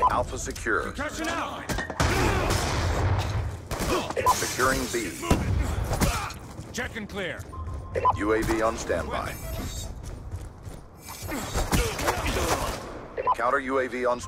Alpha secure. Concussion out! Securing B. Check and clear. UAV on standby. Counter UAV on